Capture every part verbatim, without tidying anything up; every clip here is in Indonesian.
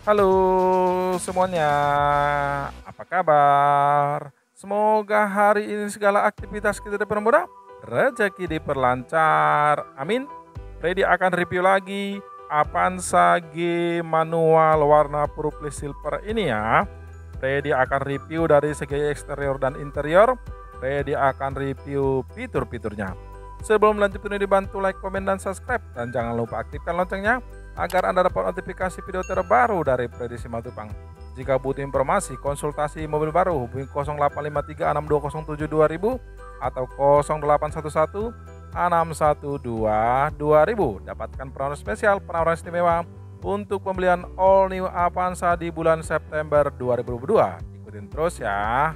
Halo semuanya, apa kabar? Semoga hari ini segala aktivitas kita dipermudah, rezeki diperlancar, amin. Freddy akan review lagi Avanza G manual warna purple silver ini ya. Freddy akan review dari segi eksterior dan interior. Freddy akan review fitur-fiturnya. Sebelum lanjut ini dibantu like, komen, dan subscribe. Dan jangan lupa aktifkan loncengnya agar Anda dapat notifikasi video terbaru dari Freddy Simatupang. Jika butuh informasi konsultasi mobil baru hubungi nol delapan lima tiga enam dua nol tujuh dua ribu atau nol delapan satu satu enam satu dua dua ribu. Dapatkan penawaran spesial, penawaran istimewa untuk pembelian all new Avanza di bulan September dua ribu dua puluh dua. Ikutin terus ya.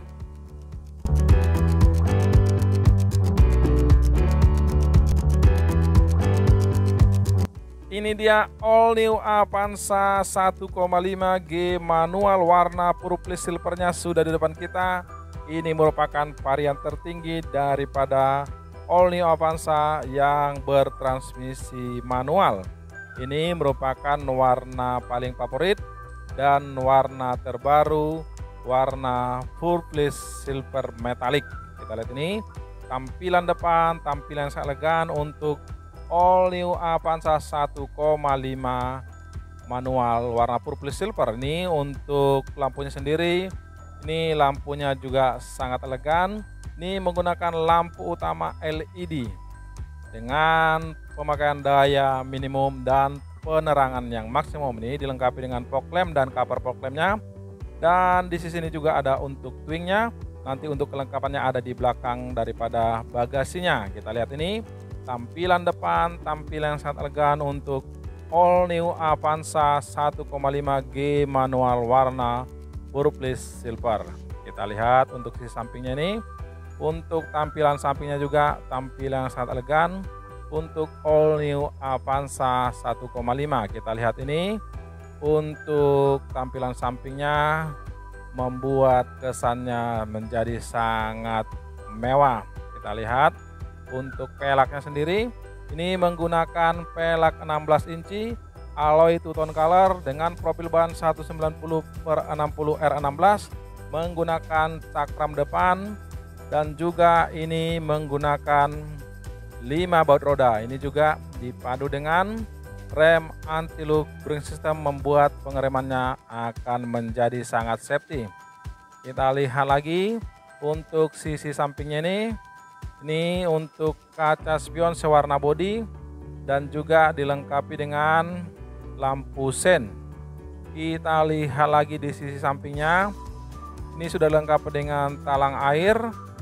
Ini dia all new Avanza satu koma lima G manual warna purple silvernya sudah di depan kita. Ini merupakan varian tertinggi daripada all new Avanza yang bertransmisi manual. Ini merupakan warna paling favorit dan warna terbaru, warna purple silver metallic. Kita lihat ini tampilan depan, tampilan yang sangat elegan untuk all new Avanza satu koma lima manual warna purple silver. Ini untuk lampunya sendiri, ini lampunya juga sangat elegan. Ini menggunakan lampu utama L E D dengan pemakaian daya minimum dan penerangan yang maksimum. Ini dilengkapi dengan fog lamp dan cover fog lampnya. Dan di sini juga ada untuk twingnya. Nanti untuk kelengkapannya ada di belakang daripada bagasinya. Kita lihat ini tampilan depan, tampilan yang sangat elegan untuk all new Avanza satu koma lima G manual warna purple silver. Kita lihat untuk sisi sampingnya ini. Untuk tampilan sampingnya juga tampilan yang sangat elegan untuk all new Avanza satu koma lima. Kita lihat ini untuk tampilan sampingnya membuat kesannya menjadi sangat mewah. Kita lihat untuk pelaknya sendiri, ini menggunakan pelak enam belas inci alloy two tone color dengan profil ban seratus sembilan puluh per enam puluh R enam belas, menggunakan cakram depan dan juga ini menggunakan lima baut roda. Ini juga dipadu dengan rem anti-lock braking system membuat pengeremannya akan menjadi sangat safety. Kita lihat lagi untuk sisi sampingnya ini. Ini untuk kaca spion sewarna bodi dan juga dilengkapi dengan lampu sen. Kita lihat lagi di sisi sampingnya. Ini sudah dilengkapi dengan talang air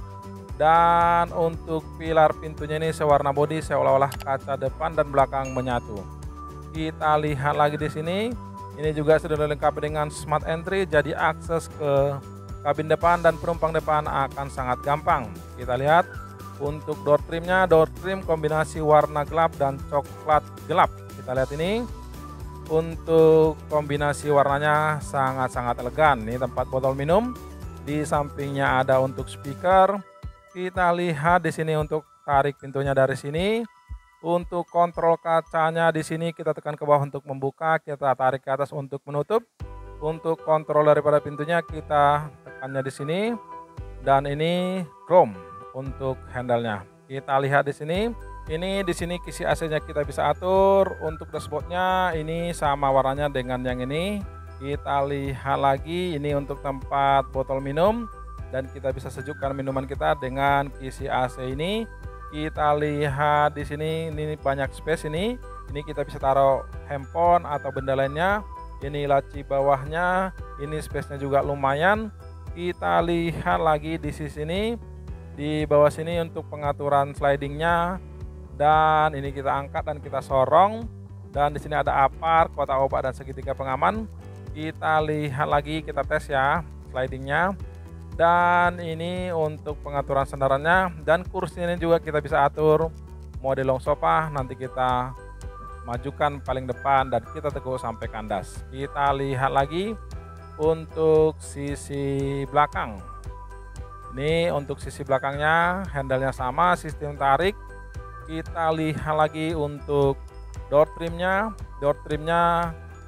dan untuk pilar pintunya ini sewarna bodi seolah-olah kaca depan dan belakang menyatu. Kita lihat lagi di sini. Ini juga sudah dilengkapi dengan smart entry, jadi akses ke kabin depan dan penumpang depan akan sangat gampang. Kita lihat untuk door trimnya, door trim kombinasi warna gelap dan coklat gelap. Kita lihat ini untuk kombinasi warnanya sangat-sangat elegan. Ini tempat botol minum, di sampingnya ada untuk speaker. Kita lihat di sini untuk tarik pintunya dari sini. Untuk kontrol kacanya di sini kita tekan ke bawah untuk membuka, kita tarik ke atas untuk menutup. Untuk kontrol daripada pintunya kita tekannya di sini dan ini chrome untuk handle-nya. Kita lihat di sini. Ini di sini kisi A C-nya kita bisa atur. Untuk dashboard-nya ini sama warnanya dengan yang ini. Kita lihat lagi ini untuk tempat botol minum dan kita bisa sejukkan minuman kita dengan kisi A C ini. Kita lihat di sini ini banyak space ini. Ini kita bisa taruh handphone atau benda lainnya. Ini laci bawahnya. Ini space-nya juga lumayan. Kita lihat lagi di sisi ini. Di bawah sini untuk pengaturan slidingnya dan ini kita angkat dan kita sorong dan di sini ada apar, kotak obat dan segitiga pengaman. Kita lihat lagi, kita tes ya slidingnya dan ini untuk pengaturan sandarannya dan kursi ini juga kita bisa atur mode long sofa. Nanti kita majukan paling depan dan kita teguk sampai kandas. Kita lihat lagi untuk sisi belakang. Ini untuk sisi belakangnya, handle-nya sama, sistem tarik. Kita lihat lagi untuk door trimnya. Door trimnya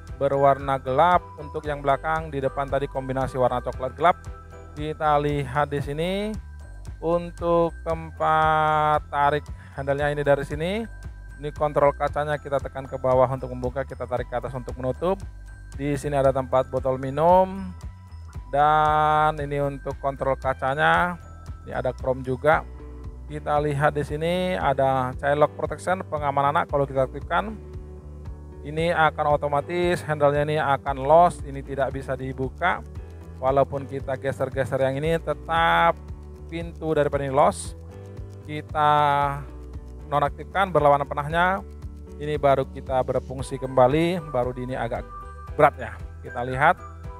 berwarna gelap. Untuk yang belakang, di depan tadi kombinasi warna coklat gelap. Kita lihat di sini untuk tempat tarik handle-nya ini dari sini. Ini kontrol kacanya, kita tekan ke bawah untuk membuka, kita tarik ke atas untuk menutup. Di sini ada tempat botol minum. Dan ini untuk kontrol kacanya. Ini ada chrome juga. Kita lihat di sini ada child lock protection, pengaman anak. Kalau kita aktifkan, ini akan otomatis handle-nya ini akan lost, ini tidak bisa dibuka. Walaupun kita geser-geser yang ini, tetap pintu daripada ini lost. Kita nonaktifkan berlawanan panahnya. Ini baru kita berfungsi kembali, baru di ini agak berat ya. Kita lihat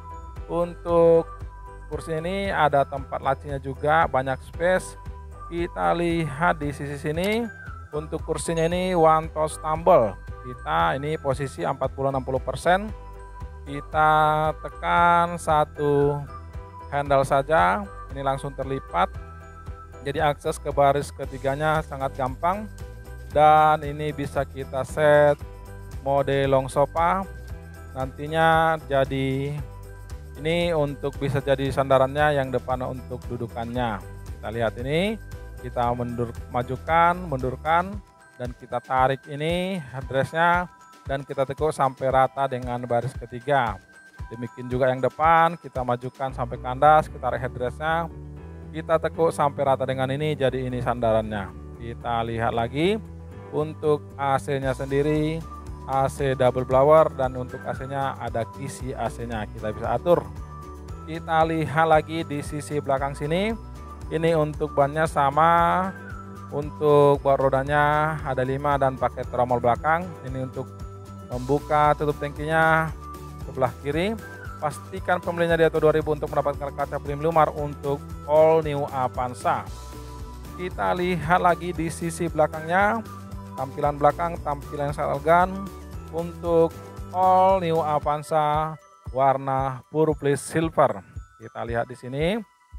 untuk kursi ini ada tempat lacinya juga, banyak space. Kita lihat di sisi sini untuk kursinya ini one touch tumble. Kita ini posisi empat puluh sampai enam puluh persen. Kita tekan satu handle saja, ini langsung terlipat. Jadi akses ke baris ketiganya sangat gampang. Dan ini bisa kita set mode long sofa. Nantinya jadi ini untuk bisa jadi sandarannya, yang depan untuk dudukannya. Kita lihat ini, kita mundur, majukan, mundurkan, dan kita tarik ini headrestnya, dan kita tekuk sampai rata dengan baris ketiga. Demikian juga yang depan, kita majukan sampai kandas, kita tarik headrestnya, kita tekuk sampai rata dengan ini, jadi ini sandarannya. Kita lihat lagi untuk A C-nya sendiri, A C double blower, dan untuk A C-nya ada kisi A C-nya, kita bisa atur. Kita lihat lagi di sisi belakang sini, ini untuk bannya sama, untuk baut rodanya ada lima dan pakai tromol belakang. Ini untuk membuka tutup tangkinya sebelah kiri. Pastikan pembelinya di Auto dua ribu untuk mendapatkan kaca film Lumar untuk all new Avanza. Kita lihat lagi di sisi belakangnya, tampilan belakang, tampilan yang sangat elegan untuk all new Avanza warna purple silver. Kita lihat di sini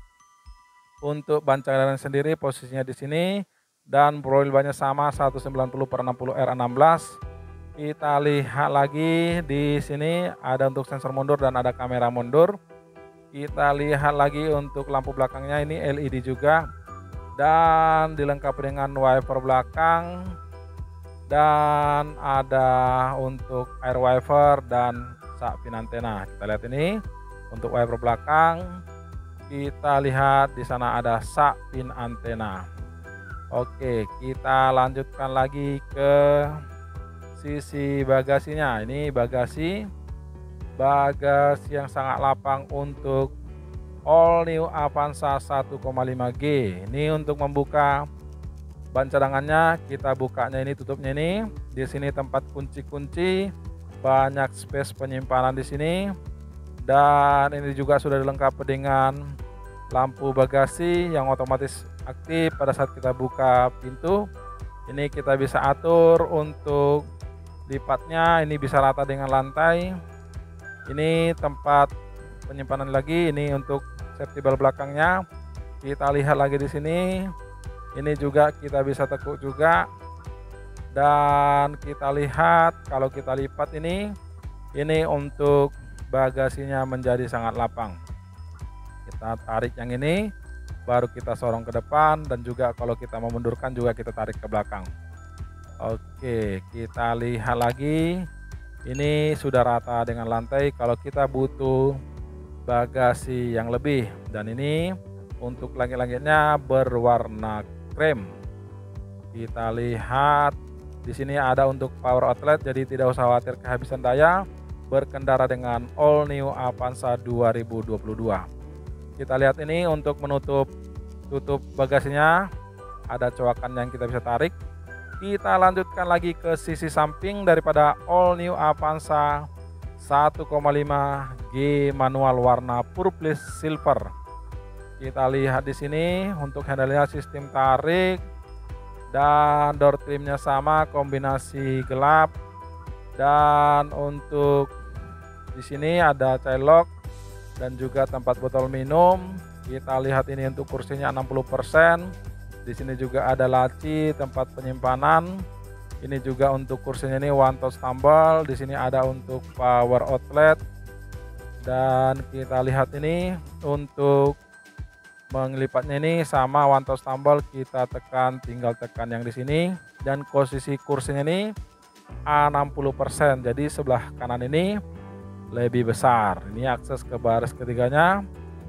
untuk ban cairan sendiri posisinya di sini, dan profil bannya sama seratus sembilan puluh per enam puluh R enam belas. Kita lihat lagi di sini ada untuk sensor mundur dan ada kamera mundur. Kita lihat lagi untuk lampu belakangnya ini L E D juga, dan dilengkapi dengan wiper belakang, dan ada untuk air wiper dan sak pin antena. Kita lihat ini untuk wiper belakang. Kita lihat di sana ada sak pin antena. Oke, kita lanjutkan lagi ke sisi bagasinya. Ini bagasi bagasi yang sangat lapang untuk all new Avanza satu koma lima G. Ini untuk membuka ban cadangannya, kita bukanya ini, tutupnya ini. Di sini tempat kunci-kunci, banyak space penyimpanan di sini. Dan ini juga sudah dilengkapi dengan lampu bagasi yang otomatis aktif pada saat kita buka pintu. Ini kita bisa atur untuk lipatnya, ini bisa rata dengan lantai. Ini tempat penyimpanan lagi, ini untuk safety belt belakangnya. Kita lihat lagi di sini. Ini juga kita bisa tekuk juga. Dan kita lihat kalau kita lipat ini, ini untuk bagasinya menjadi sangat lapang. Kita tarik yang ini, baru kita sorong ke depan, dan juga kalau kita memundurkan juga kita tarik ke belakang. Oke, kita lihat lagi. Ini sudah rata dengan lantai. Kalau kita butuh bagasi yang lebih, dan ini untuk langit-langitnya berwarna krem. Kita lihat di sini ada untuk power outlet, jadi tidak usah khawatir kehabisan daya berkendara dengan all new Avanza dua ribu dua puluh dua. Kita lihat ini untuk menutup tutup bagasinya, ada coakan yang kita bisa tarik. Kita lanjutkan lagi ke sisi samping daripada all new Avanza satu koma lima G manual warna purple silver. Kita lihat di sini untuk handle-nya sistem tarik, dan door trimnya sama kombinasi gelap. Dan untuk di sini ada child lock dan juga tempat botol minum. Kita lihat ini untuk kursinya enam puluh persen. Di sini juga ada laci tempat penyimpanan. Ini juga untuk kursinya ini one touch tumble. Di sini ada untuk power outlet. Dan kita lihat ini untuk mengelipatnya ini sama one touch tumble, kita tekan, tinggal tekan yang di sini. Dan posisi kursinya ini A enam puluh persen. Jadi sebelah kanan ini lebih besar. Ini akses ke baris ketiganya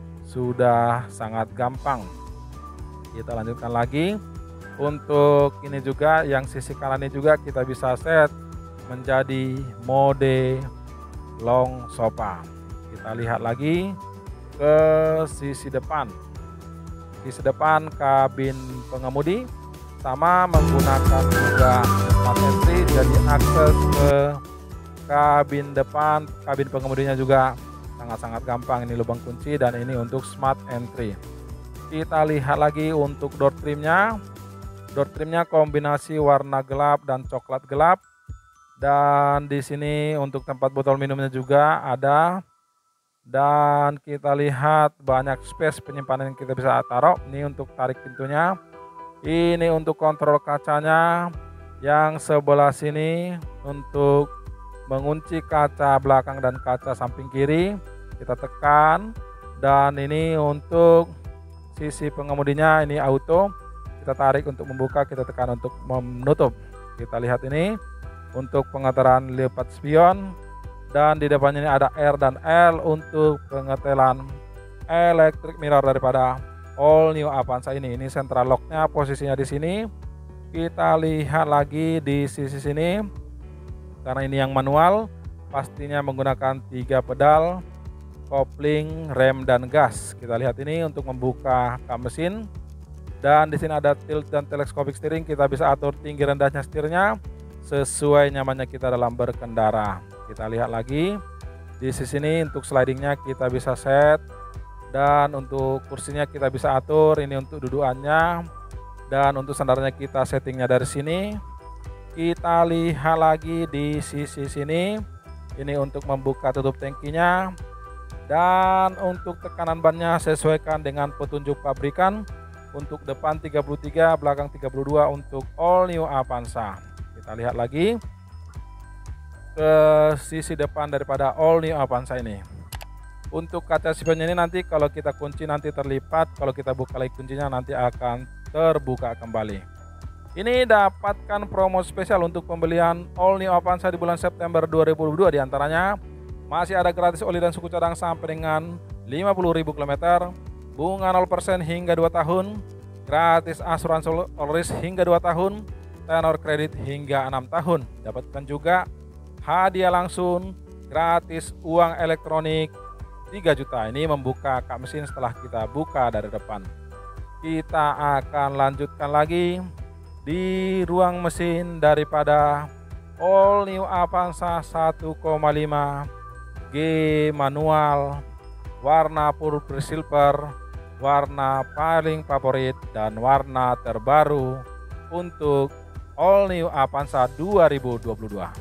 sudah sangat gampang. Kita lanjutkan lagi. Untuk ini juga yang sisi kanan ini juga kita bisa set menjadi mode long sofa. Kita lihat lagi ke sisi depan. Sisi depan kabin pengemudi sama menggunakan juga smart entry, jadi akses ke kabin depan, kabin pengemudinya juga sangat-sangat gampang. Ini lubang kunci dan ini untuk smart entry. Kita lihat lagi untuk door trimnya. Door trimnya kombinasi warna gelap dan coklat gelap. Dan di sini untuk tempat botol minumnya juga ada. Dan kita lihat banyak space penyimpanan yang kita bisa taruh. Ini untuk tarik pintunya. Ini untuk kontrol kacanya. Yang sebelah sini untuk mengunci kaca belakang dan kaca samping kiri. Kita tekan. Dan ini untuk sisi pengemudinya ini auto. Kita tarik untuk membuka, kita tekan untuk menutup. Kita lihat ini untuk pengeteran lipat spion. Dan di depannya ini ada R dan L untuk pengetelan electric mirror daripada all new Avanza ini. Ini central locknya posisinya di sini. Kita lihat lagi di sisi sini. Karena ini yang manual, pastinya menggunakan tiga pedal, kopling, rem dan gas. Kita lihat ini untuk membuka kap mesin. Dan di sini ada tilt dan telescopic steering, kita bisa atur tinggi rendahnya setirnya sesuai nyamannya kita dalam berkendara. Kita lihat lagi di sisi ini untuk slidingnya kita bisa set, dan untuk kursinya kita bisa atur. Ini untuk dudukannya, dan untuk sandarnya kita settingnya dari sini. Kita lihat lagi di sisi sini, ini untuk membuka tutup tangkinya, dan untuk tekanan bannya sesuaikan dengan petunjuk pabrikan. Untuk depan tiga puluh tiga, belakang tiga puluh dua untuk all new Avanza. Kita lihat lagi ke sisi depan daripada all new Avanza ini. Untuk kaca spionnya ini nanti kalau kita kunci nanti terlipat, kalau kita buka lagi kuncinya nanti akan terbuka kembali. Ini dapatkan promo spesial untuk pembelian all new Avanza di bulan September dua ribu dua puluh dua, diantaranya masih ada gratis oli dan suku cadang sampai dengan lima puluh ribu kilometer, bunga nol persen hingga dua tahun, gratis asuransi all risk hingga dua tahun, tenor kredit hingga enam tahun. Dapatkan juga hadiah langsung gratis uang elektronik tiga juta. Ini membuka kap mesin setelah kita buka dari depan. Kita akan lanjutkan lagi di ruang mesin daripada all new Avanza satu koma lima G manual warna purple silver, warna paling favorit dan warna terbaru untuk all new Avanza dua ribu dua puluh dua.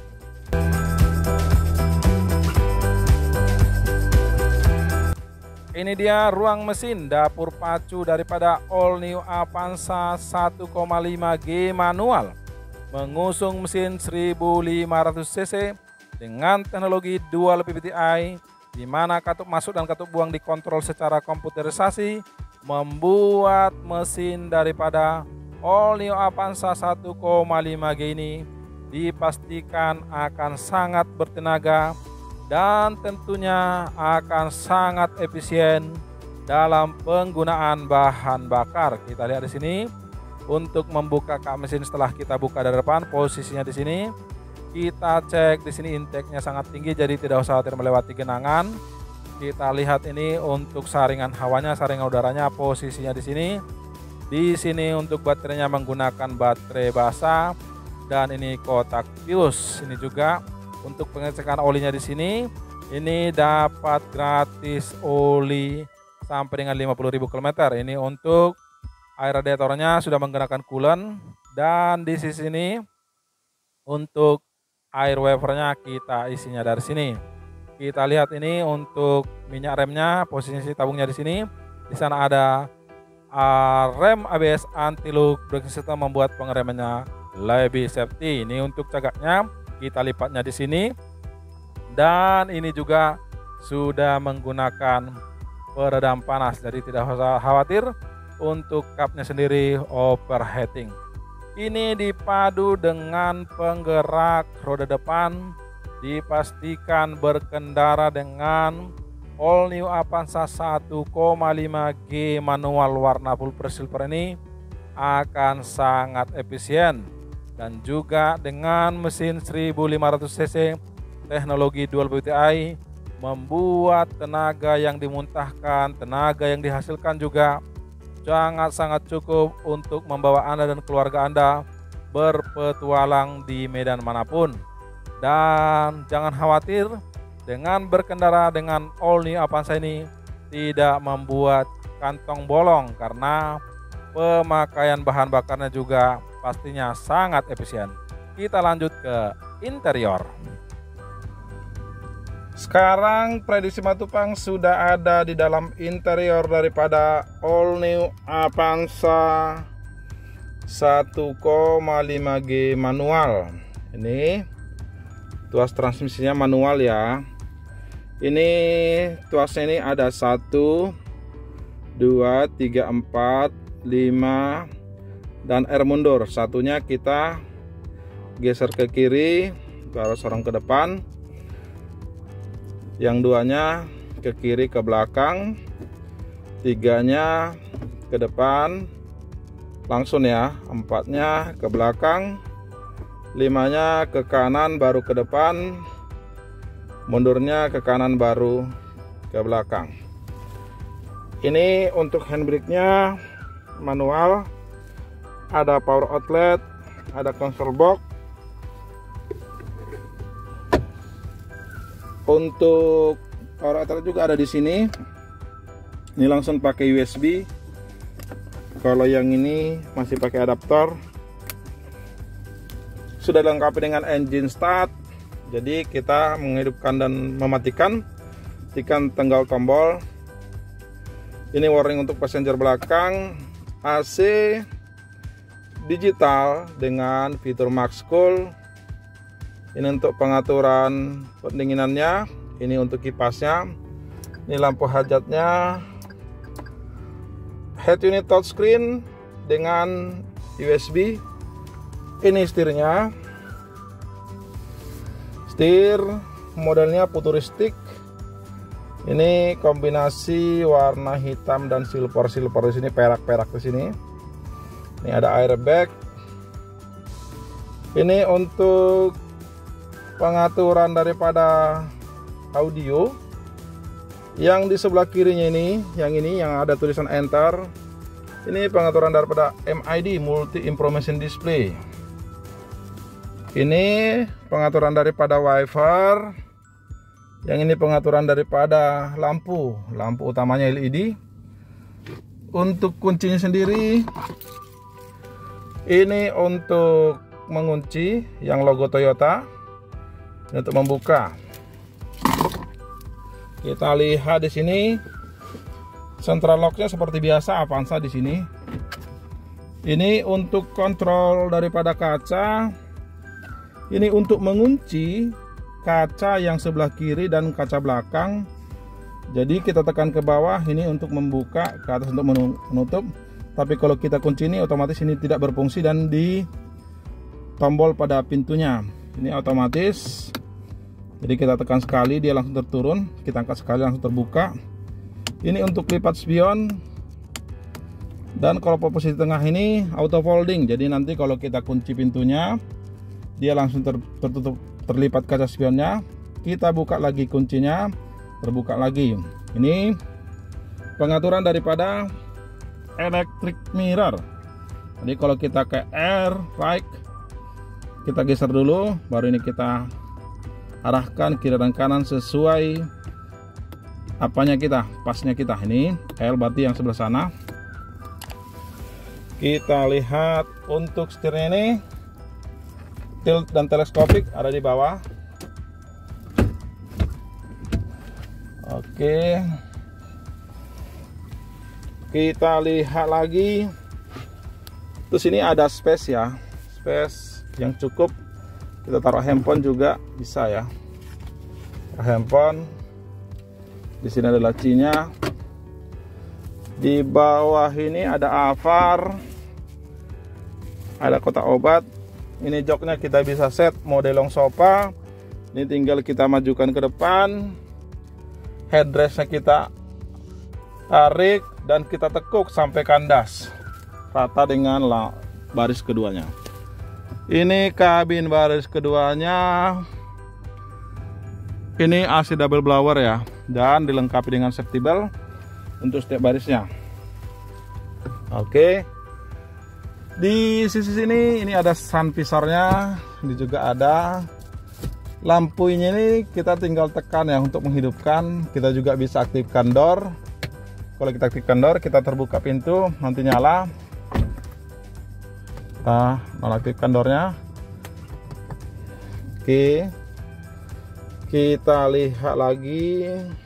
Ini dia ruang mesin dapur pacu daripada all new Avanza satu koma lima G manual, mengusung mesin seribu lima ratus cc dengan teknologi dual P V T i, di mana katup masuk dan katup buang dikontrol secara komputerisasi, membuat mesin daripada all new Avanza satu koma lima G ini dipastikan akan sangat bertenaga dan tentunya akan sangat efisien dalam penggunaan bahan bakar. Kita lihat di sini untuk membuka kap mesin setelah kita buka dari depan, posisinya di sini. Kita cek di sini intake-nya sangat tinggi, jadi tidak usah khawatir melewati genangan. Kita lihat ini untuk saringan hawanya, saringan udaranya, posisinya di sini. Di sini untuk baterainya menggunakan baterai basah, dan ini kotak fuse. Ini juga untuk pengecekan olinya di sini. Ini dapat gratis oli sampai dengan lima puluh ribu kilometer. Ini untuk air radiatornya sudah menggunakan coolant, dan di sisi ini untuk air wafernya kita isinya dari sini. Kita lihat ini untuk minyak remnya, posisi tabungnya di sini. Di sana ada uh, rem A B S anti lock braking system, membuat pengeremannya lebih safety. Ini untuk cagaknya kita lipatnya di sini, dan ini juga sudah menggunakan peredam panas, jadi tidak usah khawatir untuk cupnya sendiri overheating. Ini dipadu dengan penggerak roda depan, dipastikan berkendara dengan all new Avanza satu koma lima G manual warna pulper silver ini akan sangat efisien, dan juga dengan mesin seribu lima ratus cc teknologi dual V T I membuat tenaga yang dimuntahkan, tenaga yang dihasilkan juga sangat-sangat cukup untuk membawa Anda dan keluarga Anda berpetualang di medan manapun. Dan jangan khawatir, dengan berkendara dengan all new Avanza ini tidak membuat kantong bolong, karena pemakaian bahan bakarnya juga pastinya sangat efisien. Kita lanjut ke interior. Sekarang prediksi Matupang sudah ada di dalam interior daripada all new Avanza satu koma lima G manual. Ini tuas transmisinya manual ya. Ini tuasnya ini ada satu, dua, tiga, empat, lima, dan air mundur. Satunya kita geser ke kiri, baru sorong ke depan. Yang duanya ke kiri ke belakang, tiganya ke depan langsung ya, empatnya ke belakang, limanya ke kanan baru ke depan, mundurnya ke kanan baru ke belakang. Ini untuk handbrake-nya manual, ada power outlet, ada console box. Untuk power outlet juga ada di sini. Ini langsung pakai U S B. Kalau yang ini masih pakai adaptor. Sudah dilengkapi dengan engine start. Jadi kita menghidupkan dan mematikan, tekan tanggal tombol. Ini warning untuk passenger belakang. A C digital dengan fitur Max Cool. Ini untuk pengaturan pendinginannya, ini untuk kipasnya, ini lampu hajatnya, head unit touchscreen dengan U S B. Ini setirnya, setir modelnya futuristik. Ini kombinasi warna hitam dan silver silver di sini, perak-perak di sini. Ini ada airbag. Ini untuk pengaturan daripada audio. Yang di sebelah kirinya ini, yang ini yang ada tulisan enter, ini pengaturan daripada M I D, multi information display. Ini pengaturan daripada wiper. Yang ini pengaturan daripada lampu, lampu utamanya L E D. Untuk kuncinya sendiri, ini untuk mengunci yang logo Toyota. Untuk membuka, kita lihat di sini central locknya seperti biasa Avanza di sini. Ini untuk kontrol daripada kaca. Ini untuk mengunci kaca yang sebelah kiri dan kaca belakang. Jadi kita tekan ke bawah ini untuk membuka, ke atas untuk menutup. Tapi kalau kita kunci ini otomatis ini tidak berfungsi dan di tombol pada pintunya. Ini otomatis. Jadi kita tekan sekali dia langsung terturun, kita angkat sekali langsung terbuka. Ini untuk lipat spion. Dan kalau posisi tengah ini auto folding. Jadi nanti kalau kita kunci pintunya, dia langsung ter, tertutup, terlipat kaca spionnya. Kita buka lagi kuncinya, terbuka lagi. Ini pengaturan daripada electric mirror. Jadi kalau kita ke air, right, kita geser dulu, baru ini kita arahkan kiri dan kanan sesuai apanya kita, pasnya kita. Ini L berarti yang sebelah sana. Kita lihat untuk setirnya ini tilt dan teleskopik ada di bawah. Oke, kita lihat lagi. Terus ini ada space ya, space yang cukup. Kita taruh handphone juga bisa ya. Handphone. Di sini ada lacinya. Di bawah ini ada Avar. Ada kotak obat. Ini joknya kita bisa set mode long sofa. Ini tinggal kita majukan ke depan. Headrestnya kita tarik dan kita tekuk sampai kandas rata dengan baris keduanya. Ini kabin baris keduanya. Ini A C double blower ya, dan dilengkapi dengan safety belt untuk setiap barisnya. Oke. Di sisi sini ini ada sun visornya, ini juga ada lampunya. Ini kita tinggal tekan ya untuk menghidupkan. Kita juga bisa aktifkan door. Kalau kita aktifkan door, kita terbuka pintu, nanti nyala. Kita nonaktifkan doornya. Oke, kita lihat lagi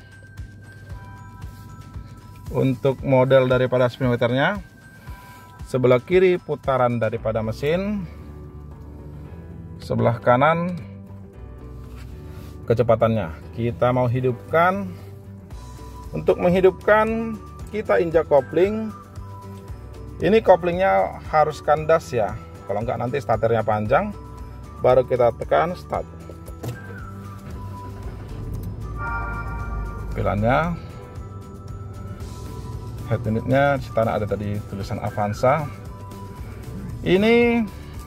untuk model daripada speedometernya. Sebelah kiri putaran daripada mesin, sebelah kanan kecepatannya. Kita mau hidupkan. Untuk menghidupkan, kita injak kopling. Ini koplingnya harus kandas ya, kalau enggak nanti starternya panjang. Baru kita tekan start. Pilannya, head unitnya di sana ada tadi tulisan Avanza. Ini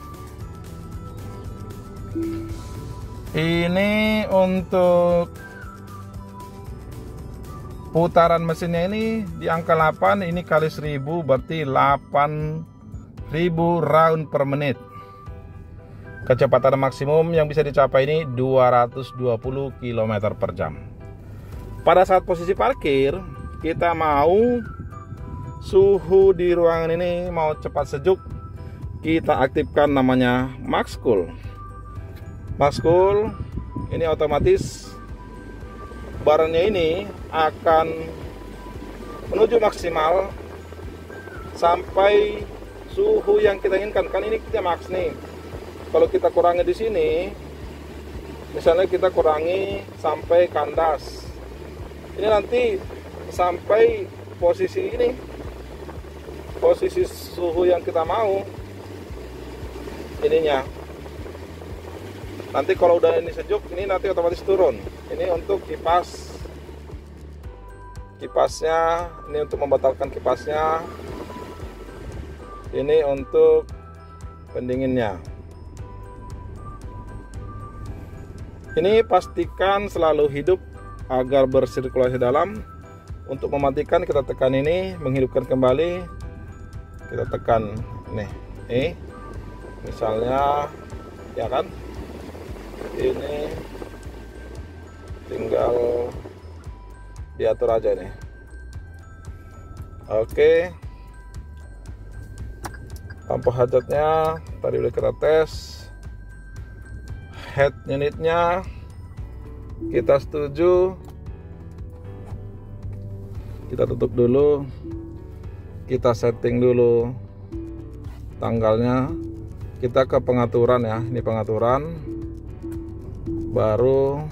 ini untuk putaran mesinnya ini di angka delapan, ini kali seribu berarti delapan ribu round per menit. Kecepatan maksimum yang bisa dicapai ini dua ratus dua puluh kilometer per jam. Pada saat posisi parkir, kita mau suhu di ruangan ini mau cepat sejuk, kita aktifkan namanya Max Cool. Max Cool ini otomatis barnya ini akan menuju maksimal sampai suhu yang kita inginkan. Kan ini kita max nih. Kalau kita kurangi di sini, misalnya kita kurangi sampai kandas, ini nanti sampai posisi ini, posisi suhu yang kita mau ininya. Nanti kalau udah ini sejuk, ini nanti otomatis turun. Ini untuk kipas, kipasnya, ini untuk membatalkan kipasnya, ini untuk pendinginnya. Ini pastikan selalu hidup agar bersirkulasi dalam. Untuk mematikan kita tekan ini, menghidupkan kembali kita tekan ini, ini misalnya ya kan. Ini tinggal diatur aja nih. Oke, lampu hajatnya tadi udah kita tes. Head unitnya kita setuju, kita tutup dulu, kita setting dulu tanggalnya. Kita ke pengaturan ya, ini pengaturan, baru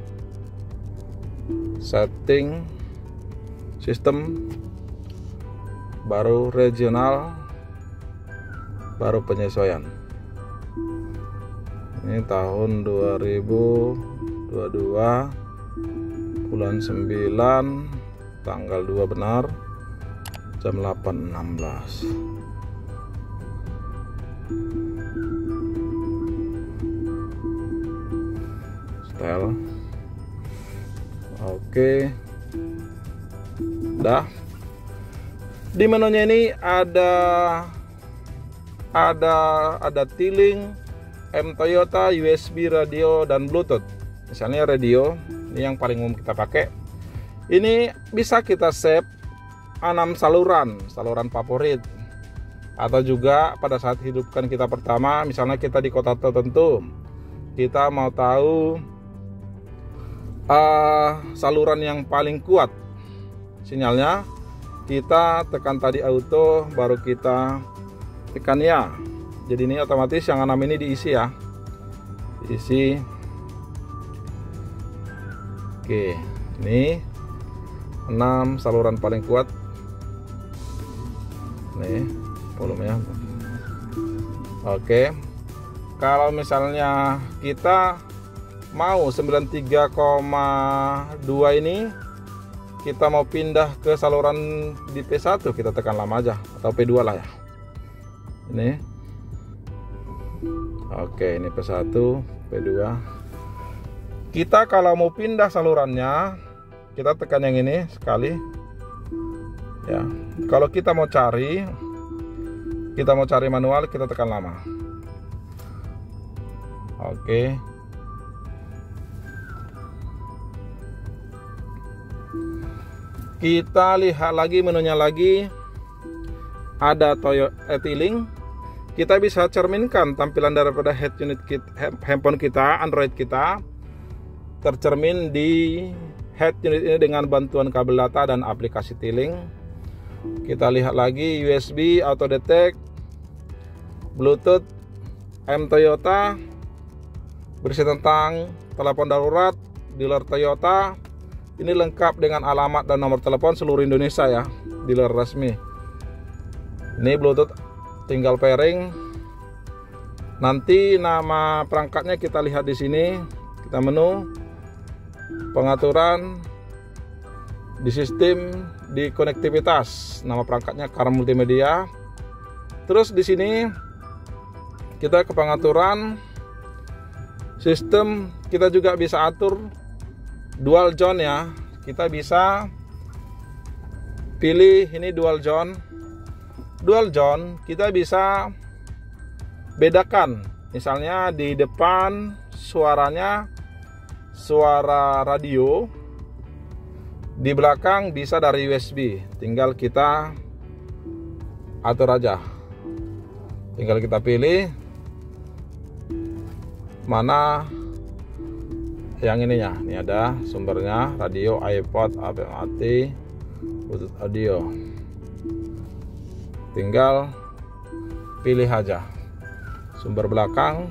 setting sistem, baru regional, baru penyesuaian. Ini tahun dua ribu dua puluh dua, bulan sembilan, tanggal dua benar, jam delapan enam belas. Setel. Oke, dah. Di menunya ini ada ada ada tiling, M Toyota, U S B, radio, dan Bluetooth. Misalnya radio, ini yang paling umum kita pakai. Ini bisa kita save enam saluran, saluran favorit. Atau juga pada saat hidupkan kita pertama, misalnya kita di kota tertentu, kita mau tahu uh, saluran yang paling kuat sinyalnya, kita tekan tadi auto, baru kita tekan ya. Jadi ini otomatis yang enam ini diisi ya, diisi. Oke, ini enam saluran paling kuat. Nih volumenya. Oke, kalau misalnya kita mau sembilan puluh tiga koma dua ini, kita mau pindah ke saluran di P satu, kita tekan lama aja, atau P dua lah ya. Ini oke, ini P satu, P dua. Kita kalau mau pindah salurannya, kita tekan yang ini sekali ya. Kalau kita mau cari kita mau cari manual, kita tekan lama. Oke, kita lihat lagi menunya lagi, ada Toyota e-tiling. Kita bisa cerminkan tampilan daripada head unit kit, handphone kita, Android kita, tercermin di head unit ini dengan bantuan kabel data dan aplikasi tiling. Kita lihat lagi U S B, auto detect, Bluetooth, M Toyota, berisi tentang telepon darurat, dealer Toyota. Ini lengkap dengan alamat dan nomor telepon seluruh Indonesia ya, dealer resmi. Ini Bluetooth, tinggal pairing. Nanti nama perangkatnya kita lihat di sini. Kita menu pengaturan, di sistem, di konektivitas, nama perangkatnya Car Multimedia. Terus di sini kita ke pengaturan sistem, kita juga bisa atur dual zone ya. Kita bisa pilih ini dual zone. Dual zone kita bisa bedakan, misalnya di depan suaranya suara radio, di belakang bisa dari U S B. Tinggal kita atur aja, tinggal kita pilih mana yang ininya. Ini ada sumbernya, radio, iPod, A M A T, Bluetooth audio. Tinggal pilih aja. Sumber belakang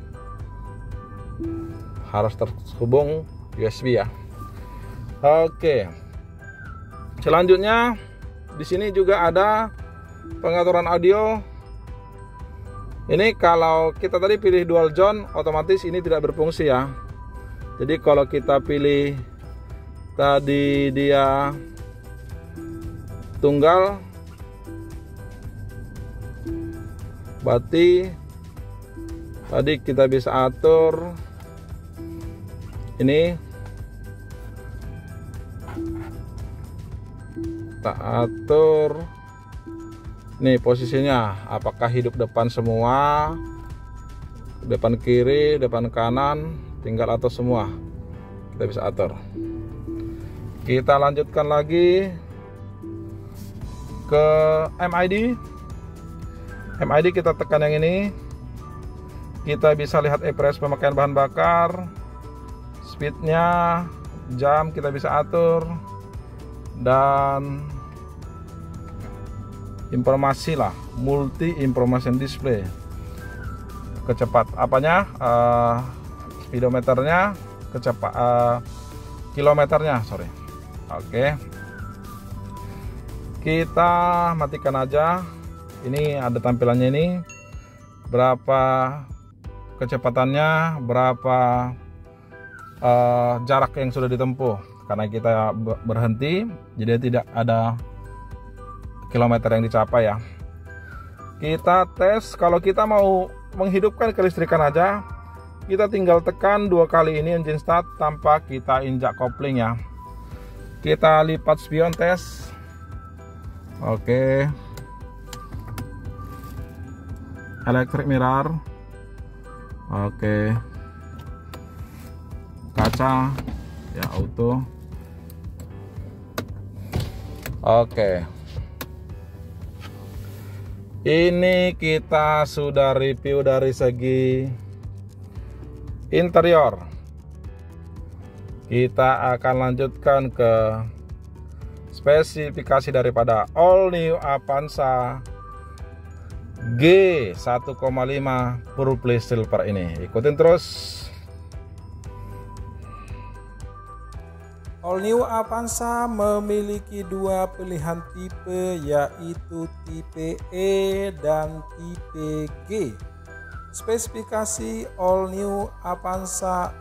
harus terhubung U S B ya. Oke. Selanjutnya di sini juga ada pengaturan audio. Ini kalau kita tadi pilih dual zone, otomatis ini tidak berfungsi ya. Jadi kalau kita pilih tadi dia tunggal, berarti tadi kita bisa atur ini, kita atur nih posisinya, apakah hidup depan semua, depan kiri, depan kanan, tinggal atur semua, kita bisa atur. Kita lanjutkan lagi ke M I D. M I D kita tekan yang ini, kita bisa lihat e-press pemakaian bahan bakar, speednya, jam kita bisa atur, dan informasi lah, multi information display, kecepat apanya, uh, speedometernya, kecepat uh, kilometernya, sorry. Oke, kita matikan aja. Ini ada tampilannya, ini berapa kecepatannya, berapa uh, jarak yang sudah ditempuh. Karena kita berhenti, jadi tidak ada kilometer yang dicapai ya. Kita tes, kalau kita mau menghidupkan kelistrikan aja, kita tinggal tekan dua kali ini engine start tanpa kita injak kopling ya. Kita lipat spion tes. Oke. Electric mirror. Oke. Kaca ya auto. Oke. Ini kita sudah review dari segi interior. Kita akan lanjutkan ke spesifikasi daripada all new Avanza G satu koma lima Purple Silver ini. Ikutin terus. All New Avanza memiliki dua pilihan tipe, yaitu tipe E dan tipe G. Spesifikasi All New Avanza: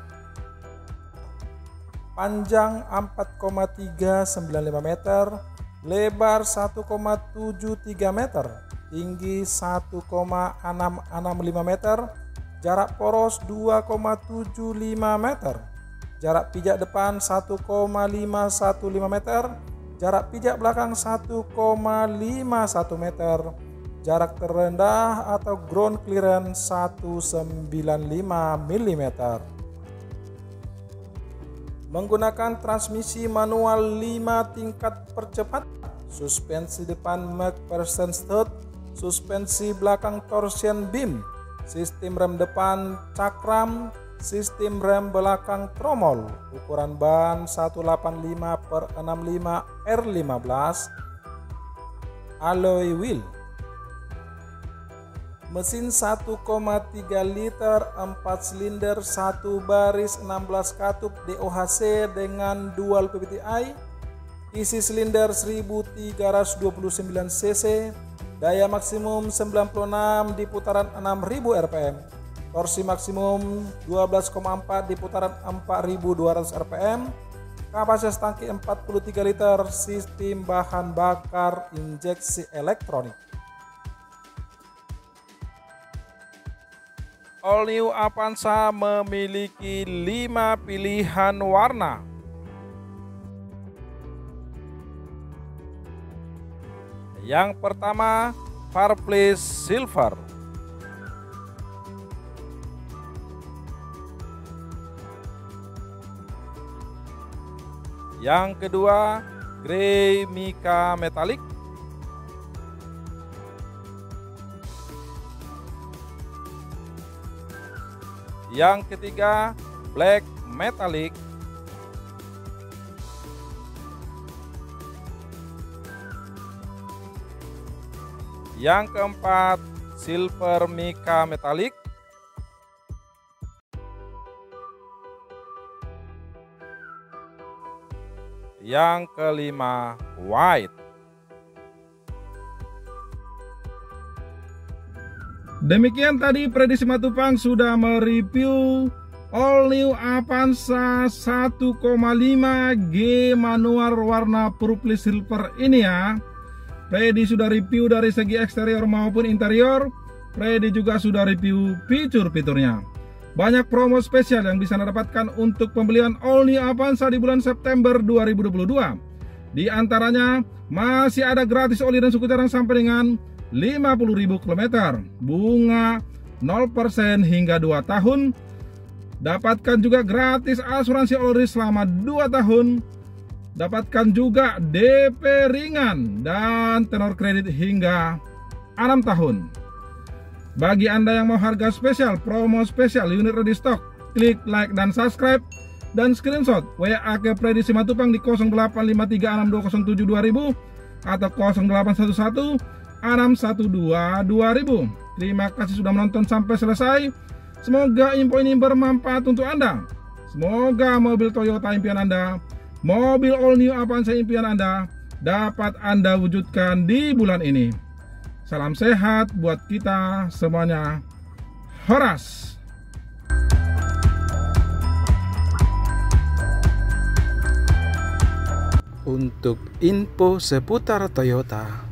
panjang empat koma tiga sembilan lima meter, lebar satu koma tujuh tiga meter, tinggi satu koma enam enam lima meter, jarak poros dua koma tujuh lima meter, jarak pijak depan satu koma lima satu lima meter, jarak pijak belakang satu koma lima satu meter, jarak terendah atau ground clearance seratus sembilan puluh lima milimeter. Menggunakan transmisi manual lima tingkat percepat, suspensi depan McPherson stud, suspensi belakang torsion beam, sistem rem depan cakram, sistem rem belakang tromol, ukuran ban seratus delapan puluh lima per enam puluh lima R lima belas, alloy wheel. Mesin satu koma tiga liter empat silinder satu baris enam belas katup D O H C dengan dual P V T I, isi silinder seribu tiga ratus dua puluh sembilan cc, daya maksimum sembilan puluh enam di putaran enam ribu R P M, torsi maksimum dua belas koma empat di putaran empat ribu dua ratus R P M, kapasitas tangki empat puluh tiga liter, sistem bahan bakar injeksi elektronik. All New Avanza memiliki lima pilihan warna. Yang pertama, Purple Silver. Yang kedua, Grey Mica Metallic. Yang ketiga, Black Metallic. Yang keempat, Silver Mica Metallic. Yang kelima, White. Demikian tadi Prediksi Matupang sudah mereview All New Avanza satu koma lima G manual warna purple silver ini ya. Freddy sudah review dari segi eksterior maupun interior. Freddy juga sudah review fitur-fiturnya. Banyak promo spesial yang bisa Anda dapatkan untuk pembelian All New Avanza di bulan September dua ribu dua puluh dua. Di antaranya masih ada gratis oli dan suku cadang sampai dengan lima puluh ribu kilometer, bunga nol persen hingga dua tahun. Dapatkan juga gratis asuransi all risk selama dua tahun. Dapatkan juga D P ringan dan tenor kredit hingga enam tahun. Bagi Anda yang mau harga spesial, promo spesial, unit ready stock, klik like dan subscribe dan screenshot W A ke Prediksi Matupang di nol delapan lima tiga enam dua nol tujuh dua ribu atau nol delapan satu satu enam satu dua dua ribu. Terima kasih sudah menonton sampai selesai. Semoga info ini bermanfaat untuk Anda. Semoga mobil Toyota impian Anda, mobil All New Avanza impian Anda dapat Anda wujudkan di bulan ini. Salam sehat buat kita semuanya. Horas. Untuk info seputar Toyota,